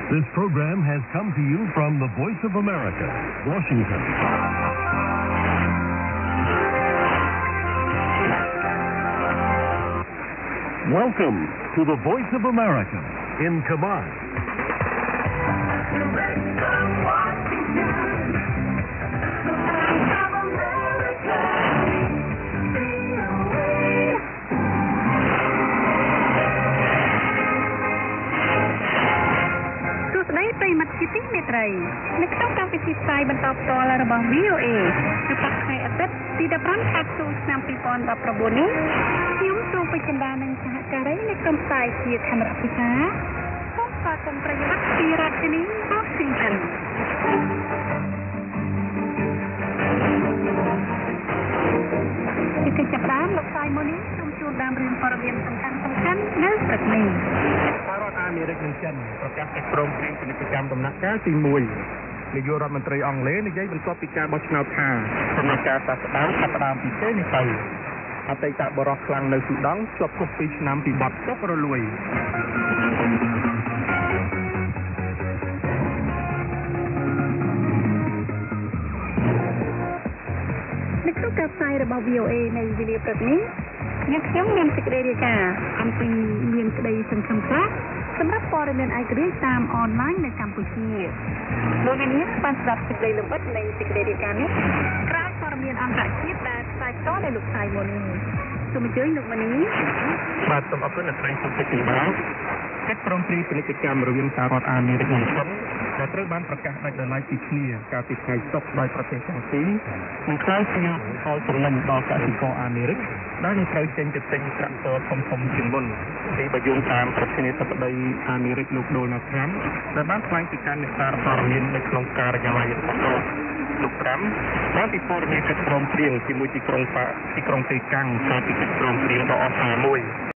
This program has come to you from the Voice of America, Washington. Welcome to the Voice of America in Khmer. ในក្នុងកម្មវិធីផ្សាយបន្តផ្ទាល់របស់ VOA នៅព្រឹកថ្ងៃអាទិត្យទី15 ខែធ្នូឆ្នាំ 2019 នេះខ្ញុំសូមពេជ្រដានឹងសហការីនៃក្រុមផ្សាយជាខេមរៈពិសាសូមស្វាគមន៍ប្រិយមិត្តពីរដ្ឋធានី Washington ពីកិច្ចចាប់ផ្ដើមលោកផ្សាយមុននេះសូមជូនដើមរឿងព័ត៌មានសំខាន់ៗនៅព្រឹកនេះរដ្ឋអាមេរិកនិងចិនប្រកាសកិច្ចព្រមព្រៀងពាណិជ្ជកម្មដំណាក់កាលទី1 នាយករដ្ឋមន្ត្រីអង់គ្លេសនិយាយបន្ទាប់ពីការបោះឆ្នោតថាដំណាក់កាលចាប់ផ្ដើមពីពេលនេះទៅអតីតបរិសុទ្ធខ្លាំងនៅស៊ូដង់ជាប់គុក2ឆ្នាំពីបទចុះរលួយនៅក្នុងការផ្សាយរបស់ VOA នៅវេលាព្រឹកនេះអ្នកខ្ញុំមានសេចក្តីរាយការណ៍អំពីមានក្តីសង្ឃឹមខ្លះសម្រាប់ព័ត៌មានឯករាជ្យតាមអនឡាញនៅកម្ពុជាលោកអ្នកនាងបានស្ដាប់សេចក្តីលម្អិតនៃសេចក្តីរាយការណ៍នេះក្រោយព័ត៌មានអន្តរជាតិដែលផ្សាយផ្ទាល់ដោយលោកផ្សាយមុននេះសូមអញ្ជើញលោកមនីបាទសូមអរគុណអ្នកស្រីសុភីទីបាទកិច្ចព្រមព្រៀងពាណិជ្ជកម្មរវាងសហរដ្ឋអាមេរិកនិងចិនដែលត្រូវបានប្រកាសដាច់ដោយឡែកពីគ្នាកាលពីថ្ងៃសុក្រដោយប្រទេសទាំងពីរនឹងក្លាយជាផលចំណេញដល់កសិករអាមេរិកដែលនឹងត្រូវចេញទៅទិញត្រាក់ទ័រធំៗជាងមុនពីបើយោងតាមប្រធានាធិបតីអាមេរិកលោកដូណាល់ត្រាំដែលបានថ្លែងពីការនេសាទព័ត៌មាននៅក្នុងការិយាល័យរបស់លោកត្រាំបានពីព័ត៌មានកិច្ចព្រមព្រៀងជាមួយទីក្រុងប៉េកាំងកាលពីកិច្ចព្រមព្រៀងដ៏អស្ចារ្យមួយ